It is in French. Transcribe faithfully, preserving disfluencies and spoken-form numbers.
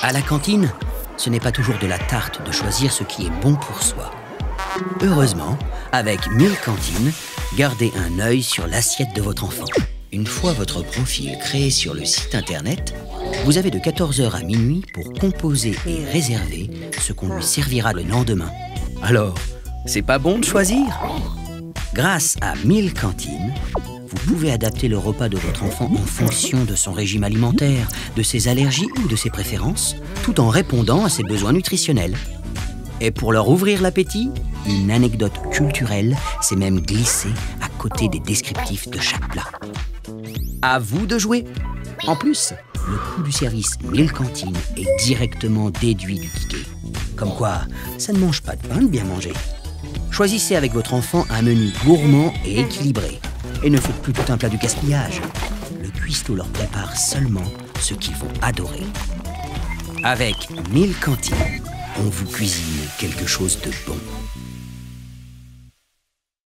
À la cantine, ce n'est pas toujours de la tarte de choisir ce qui est bon pour soi. Heureusement, avec mille cantines, gardez un œil sur l'assiette de votre enfant. Une fois votre profil créé sur le site internet, vous avez de quatorze heures à minuit pour composer et réserver ce qu'on lui servira le lendemain. Alors, c'est pas bon de choisir? Grâce à mille cantines, vous pouvez adapter le repas de votre enfant en fonction de son régime alimentaire, de ses allergies ou de ses préférences, tout en répondant à ses besoins nutritionnels. Et pour leur ouvrir l'appétit, une anecdote culturelle s'est même glissée à côté des descriptifs de chaque plat. À vous de jouer! En plus, le coût du service mille cantines est directement déduit du ticket. Comme quoi, ça ne mange pas de pain de bien manger. Choisissez avec votre enfant un menu gourmand et équilibré. Et ne faites plus tout un plat du gaspillage. Le cuistot leur prépare seulement ce qu'ils vont adorer. Avec mille cantines, on vous cuisine quelque chose de bon.